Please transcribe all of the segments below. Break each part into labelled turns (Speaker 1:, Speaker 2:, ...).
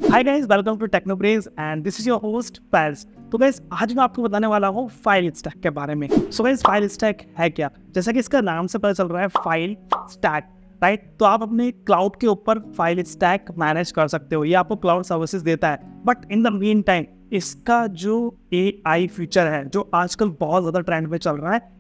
Speaker 1: Hi guys, welcome to Technobraze and this is your host Faiz. तो guys आज मैं आपको बताने वाला हूँ फाइल स्टैक के बारे में। सो गाइस फाइल स्टैक है क्या? जैसा कि इसका नाम से पता चल रहा है, फाइल स्टैक, राइट। तो आप अपने क्लाउड के ऊपर फाइल स्टैक मैनेज कर सकते हो, ये आपको क्लाउड सर्विसेज देता है। But in the meantime इसका जो AI फीचर है, जो आजकल बहुत ज़्यादा ट्रेंड में चल रहा है,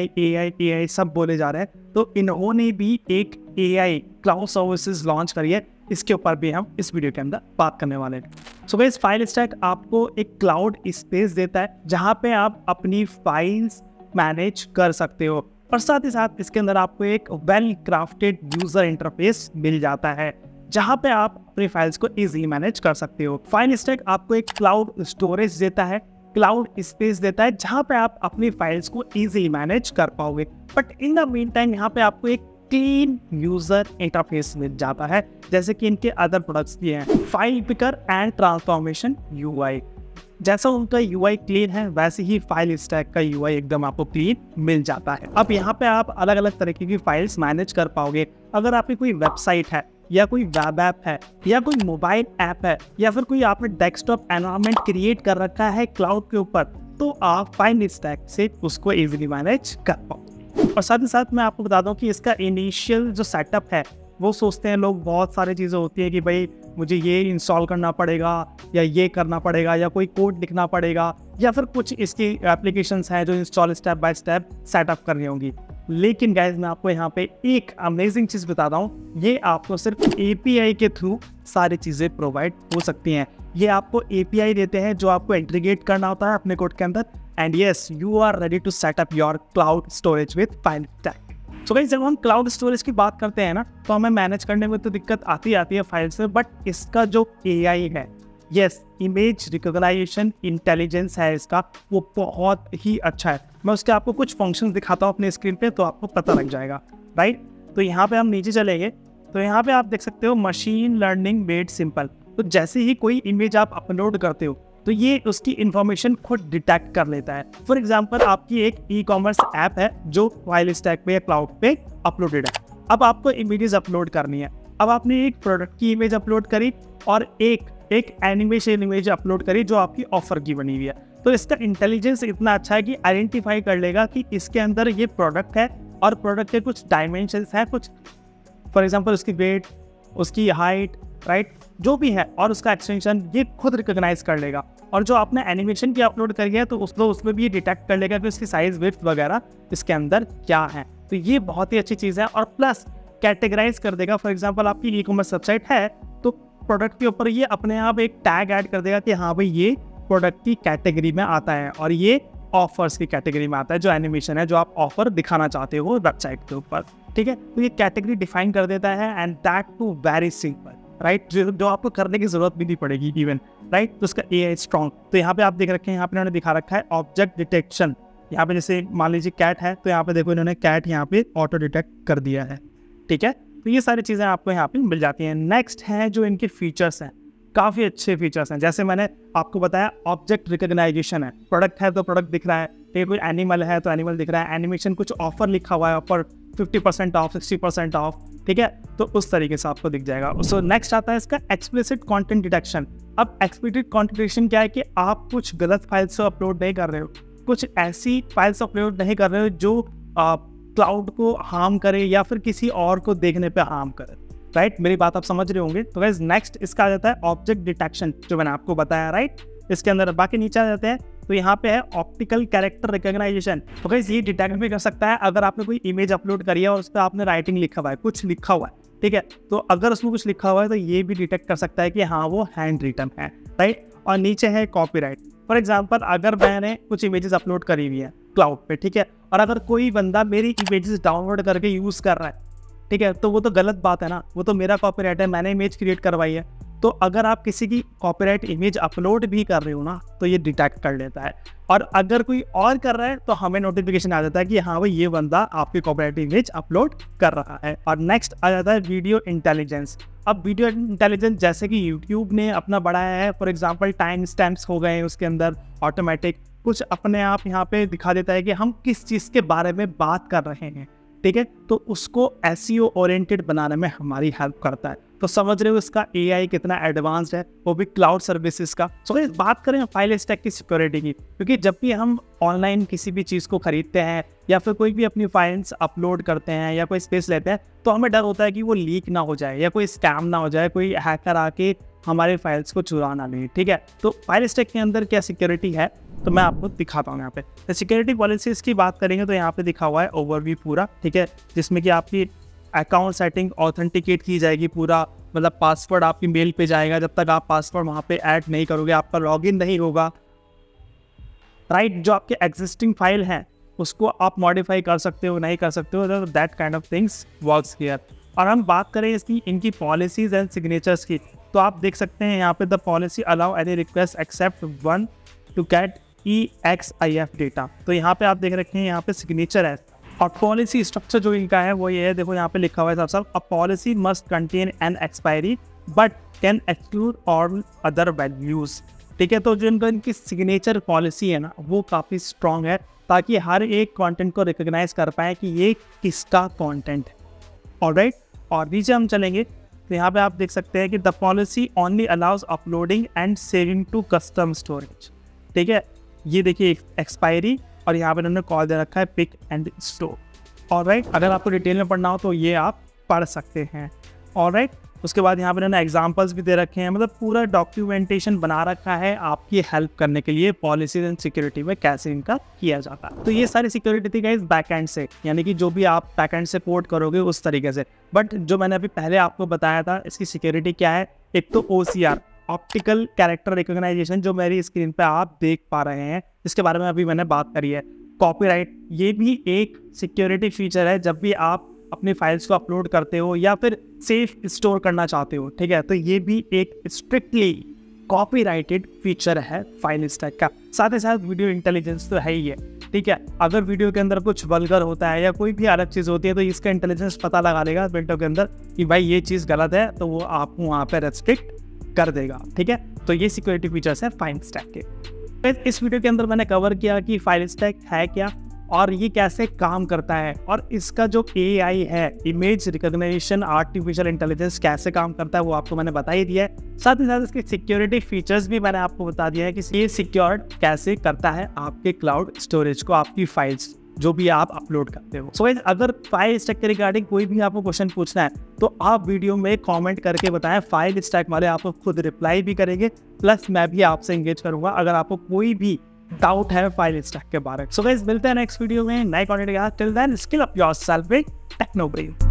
Speaker 1: AI सब बोले जा रहे हैं, तो इन्होंने भी एक AI क्लाउड सर्विसेज लॉन्च करी है। इसके ऊपर भी हम इस वीडियो के अंदर बात करने वाले हैं। सो गाइस फाइल स्टैक आपको एक क्लाउड स्पेस देता है जहाँ पे आप अपनी फाइल्स मैनेज कर सकते हो, और साथ ही साथ इसके अंदर आपको एक वेल क्राफ्टेड यूजर इंटरफेस मिल जाता है जहाँ पे आप अपनी फाइल्स को इजीली मैनेज कर सकते हो। फाइल स्टैक आपको एक क्लाउड स्टोरेज देता है, क्लाउड स्पेस देता है जहाँ पे आप अपनी फाइल्स को इजीली मैनेज कर पाओगे। But in the meantime यहाँ पे आपको एक क्लीन यूजर इंटरफेस मिल जाता है, जैसे कि इनके अदर प्रोडक्ट्स भी हैं, file picker and transformation UI। जैसा उनका UI क्लीन है, वैसे ही फाइल स्टैक का UI एकदम आपको क्लीन मिल जाता है। अब यहाँ पे आप अलग अलग तरीके की फाइल्स मैनेज कर पाओगे। अगर आपकी कोई वेबसाइट है, या कोई वेब ऐप है, या कोई मोबाइल ऐप है, या फिर कोई आपने डेस्कटॉप एनवायरनमेंट क्रिएट कर रखा है क्लाउड के ऊपर, तो आप फाइल स्टैक से उसको इजीली मैनेज कर पाओगे। और साथ ही साथ मैं आपको बता दूं कि इसका इनिशियल जो सेटअप है, वो सोचते हैं लोग, बहुत सारी चीज़ें होती हैं कि भाई मुझे ये इंस्टॉल करना पड़ेगा, या ये करना पड़ेगा, या कोई कोड लिखना पड़ेगा, या फिर कुछ इसकी एप्लीकेशंस हैं जो install step by step setup करनी होंगी। लेकिन गाइज मैं आपको यहाँ पे एक अमेजिंग चीज़ बताता हूँ, ये आपको सिर्फ API के थ्रू सारी चीज़ें प्रोवाइड हो सकती हैं। ये आपको API देते हैं जो आपको इंटीग्रेट करना होता है अपने कोड के अंदर, and yes you are ready to set up your cloud storage with Filestack. So guys जब हम क्लाउड स्टोरेज की बात करते हैं ना, तो हमें मैनेज करने में तो दिक्कत आती है फाइल्स में, बट इसका जो AI है, यस इमेज रिकॉग्नाइजेशन इंटेलिजेंस है इसका, वो बहुत ही अच्छा है। मैं उसके आपको कुछ फंक्शंस दिखाता हूँ अपने स्क्रीन पे, तो आपको पता लग जाएगा, राइट। तो यहाँ पे हम नीचे चलेंगे, तो यहाँ पे आप देख सकते हो मशीन लर्निंग मेड सिंपल। तो जैसे ही कोई इमेज आप अपलोड करते हो, तो ये उसकी इंफॉर्मेशन खुद डिटेक्ट कर लेता है। फॉर एग्जाम्पल आपकी एक ई-कॉमर्स ऐप है जो फाइल स्टैक पे क्लाउड पे अपलोडेड है। अब आपको इमेजेस अपलोड करनी है। अब आपने एक प्रोडक्ट की इमेज अपलोड करी और एक एनिमेशन इमेज अपलोड करी जो आपकी ऑफर की बनी हुई है। तो इसका इंटेलिजेंस इतना अच्छा है कि आइडेंटिफाई कर लेगा कि इसके अंदर ये प्रोडक्ट है, और प्रोडक्ट के कुछ डायमेंशंस हैं, कुछ फॉर एग्जाम्पल उसकी वेट, उसकी हाइट, राइट, जो भी है, और उसका एक्सटेंशन ये खुद रिकॉग्नाइज कर लेगा। और जो आपने एनिमेशन की अपलोड करी है, तो उसमें भी डिटेक्ट कर लेगा कि उसकी साइज, विड्थ वगैरह इसके अंदर क्या है। तो ये बहुत ही अच्छी चीज़ है, और प्लस कैटेगराइज कर देगा। फॉर एग्जाम्पल आपकी ई-कॉमर्स वेबसाइट है, तो प्रोडक्ट के ऊपर ये अपने आप एक टैग ऐड कर देगा कि हाँ भाई ये प्रोडक्ट की कैटेगरी में आता है, और ये ऑफर्स की कैटेगरी में आता है, जो एनिमेशन है जो आप ऑफर दिखाना चाहते हो वेबसाइट के ऊपर, ठीक है। तो ये कैटेगरी डिफाइन कर देता है, and that too very simple, right, जो आपको करने की जरूरत भी नहीं पड़ेगी इवन, राइट। तो उसका AI स्ट्रॉन्ग। तो यहाँ पे आप देख रखे हैं, यहाँ पे इन्होंने दिखा रखा है ऑब्जेक्ट डिटेक्शन। यहाँ पे जैसे मान लीजिए कैट है, तो यहाँ पे देखो इन्होंने कैट यहाँ पे ऑटो डिटेक्ट कर दिया है, ठीक है। तो ये सारी चीज़ें आपको यहाँ पे मिल जाती हैं। नेक्स्ट है जो इनके फीचर्स हैं, काफ़ी अच्छे फीचर्स हैं। जैसे मैंने आपको बताया ऑब्जेक्ट रिकॉग्नाइजेशन है, प्रोडक्ट है तो प्रोडक्ट दिख रहा है, ठीक है, कोई एनिमल है तो एनिमल दिख रहा है, एनिमेशन कुछ ऑफर लिखा हुआ है, ऑफर 50% ऑफ, 60% ऑफ, ठीक है, तो उस तरीके से आपको दिख जाएगा। सो नेक्स्ट आता है इसका एक्सप्लिसिट कंटेंट डिटेक्शन। अब एक्सप्लिसिट कंटेंट डिटेक्शन क्या है कि आप कुछ गलत फाइल्स को अपलोड नहीं कर रहे हो, कुछ ऐसी फाइल्स अपलोड नहीं कर रहे हो जो क्लाउड को हार्म करे या फिर किसी और को देखने पे हार्म करे, राइट। मेरी बात आप समझ रहे होंगे। तो गाइस नेक्स्ट इसका आ जाता है ऑब्जेक्ट डिटेक्शन, जो मैंने आपको बताया, राइट। इसके अंदर बाकी नीचे आ जाते हैं, तो यहाँ पे है ऑप्टिकल कैरेक्टर रिकॉग्नाइजेशन। तो गाइस ये डिटेक्ट भी कर सकता है अगर आपने कोई इमेज अपलोड करी है और उस पर आपने राइटिंग लिखा हुआ है, कुछ लिखा हुआ है, ठीक है, तो अगर उसमें कुछ लिखा हुआ है तो ये भी डिटेक्ट कर सकता है कि हाँ वो हैंड रिटन है, राइट। और नीचे है कॉपीराइट। फॉर एग्जाम्पल अगर मैंने कुछ इमेजेस अपलोड करी हुई है क्लाउड पे, ठीक है, और अगर कोई बंदा मेरी इमेजेस डाउनलोड करके यूज़ कर रहा है, ठीक है, तो वो तो गलत बात है ना, वो तो मेरा कॉपीराइट है, मैंने इमेज क्रिएट करवाई है। तो अगर आप किसी की कॉपीराइट इमेज अपलोड भी कर रहे हो ना, तो ये डिटेक्ट कर लेता है, और अगर कोई और कर रहा है तो हमें नोटिफिकेशन आ जाता है कि हाँ भाई ये बंदा आपकी कॉपीराइट इमेज अपलोड कर रहा है। और नेक्स्ट आ जाता है वीडियो इंटेलिजेंस। अब वीडियो इंटेलिजेंस जैसे कि यूट्यूब ने अपना बढ़ाया है, फॉर एग्जाम्पल टाइम स्टैम्प्स हो गए उसके अंदर, ऑटोमेटिक कुछ अपने आप यहाँ पे दिखा देता है कि हम किस चीज़ के बारे में बात कर रहे हैं, ठीक है, तो उसको SEO ओरिएंटेड बनाने में हमारी हेल्प करता है। तो समझ रहे हो इसका AI कितना एडवांस्ड है, वो भी क्लाउड सर्विसेज का। सो गाइस बात करें फाइल स्टैक की सिक्योरिटी की, क्योंकि जब भी हम ऑनलाइन किसी भी चीज़ को खरीदते हैं या फिर कोई भी अपनी फाइल्स अपलोड करते हैं या कोई स्पेस लेते हैं, तो हमें डर होता है कि वो लीक ना हो जाए या कोई स्कैम ना हो जाए, कोई हैकर आके हमारे फाइल्स को चुरा ना ले। ठीक है, तो फाइल स्टैक के अंदर क्या सिक्योरिटी है तो मैं आपको दिखाता हूँ यहाँ पे। तो सिक्योरिटी पॉलिसीज़ की बात करेंगे तो यहाँ पे दिखा हुआ है ओवरव्यू पूरा, ठीक है, जिसमें कि आपकी अकाउंट सेटिंग ऑथेंटिकेट की जाएगी पूरा, मतलब पासवर्ड आपकी मेल पे जाएगा, जब तक आप पासवर्ड वहाँ पे ऐड नहीं करोगे आपका लॉगिन नहीं होगा, राइट। जो आपके एग्जिस्टिंग फाइल हैं उसको आप मॉडिफाई कर सकते हो, नहीं कर सकते हो, that kind of things works here. और हम बात करें इसकी इनकी पॉलिसीज एंड सिग्नेचर्स की, तो आप देख सकते हैं यहाँ पे the policy allow any request except one to get EXIF data. तो यहाँ पे आप देख रखे हैं यहाँ पे सिग्नेचर है, और पॉलिसी स्ट्रक्चर जो इनका है वो ये है, देखो यहाँ पे लिखा हुआ है साहब, a policy must contain an expiry but can exclude all other values. ठीक है, तो जो इनकी सिग्नेचर पॉलिसी है ना वो काफ़ी स्ट्रॉन्ग है, ताकि हर एक कंटेंट को रिकॉग्नाइज कर पाए कि ये किसका कंटेंट है। ऑलराइट, और नीचे हम चलेंगे तो यहाँ पे आप देख सकते हैं कि the policy only allows uploading and saving to custom storage. ठीक है, ये देखिए एक्सपायरी, और यहाँ पे इन्होंने कॉल दे रखा है पिक एंड स्टोर। ऑलराइट, अगर आपको डिटेल में पढ़ना हो तो ये आप पढ़ सकते हैं। ऑलराइट, उसके बाद यहाँ पे इन्होंने एग्जांपल्स भी दे रखे हैं, मतलब पूरा डॉक्यूमेंटेशन बना रखा है आपकी हेल्प करने के लिए पॉलिसीज एंड सिक्योरिटी में कैसे इनका किया जाता है। तो ये सारी सिक्योरिटी थी गाइस बैकएंड से, यानी कि जो भी आप बैकएंड से पोर्ट करोगे उस तरीके से। बट जो मैंने अभी पहले आपको बताया था इसकी सिक्योरिटी क्या है, एक तो OCR ऑप्टिकल कैरेक्टर रिकॉग्नाइजेशन जो मेरी स्क्रीन पे आप देख पा रहे हैं, इसके बारे में अभी मैंने बात करी है। कॉपीराइट, ये भी एक सिक्योरिटी फीचर है जब भी आप अपनी फाइल्स को अपलोड करते हो या फिर सेफ स्टोर करना चाहते हो। ठीक है, तो ये भी एक स्ट्रिक्टली कॉपीराइटेड फीचर है फाइल स्टैक का। साथ ही साथ वीडियो इंटेलिजेंस तो है ही है। ठीक है, अगर वीडियो के अंदर कुछ वल्गर होता है या कोई भी अलग चीज़ होती है तो इसका इंटेलिजेंस पता लगा लेगा मिनटों के अंदर कि भाई ये चीज़ गलत है, तो वो आपको वहाँ पर रेस्ट्रिक्ट कर देगा। ठीक है, तो ये सिक्योरिटी फीचर्स है फाइल स्टैक के। इस वीडियो के अंदर मैंने कवर किया कि फाइल स्टैक है क्या और ये कैसे काम करता है, और इसका जो AI है इमेज रिकॉग्निशन आर्टिफिशियल इंटेलिजेंस कैसे काम करता है वो आपको मैंने बता ही दिया है। साथ ही साथ इसके सिक्योरिटी फीचर्स भी मैंने आपको बता दिया है कि ये सिक्योर्ड कैसे करता है आपके क्लाउड स्टोरेज को, आपकी फाइल्स जो भी आप अपलोड करते हो। सो अगर फाइल स्टैक के रिगार्डिंग कोई भी आपको क्वेश्चन पूछना है तो आप वीडियो में कमेंट करके बताएं, फाइल स्टैक वाले आपको खुद रिप्लाई भी करेंगे, प्लस मैं भी आपसे एंगेज करूंगा अगर आपको कोई भी डाउट है फाइल स्टैक के बारे में। सो गाइस मिलते हैं नेक्स्ट वीडियो में नए कंटेंट के साथ। Till then skill up yourself with टेक्नोब्रेव।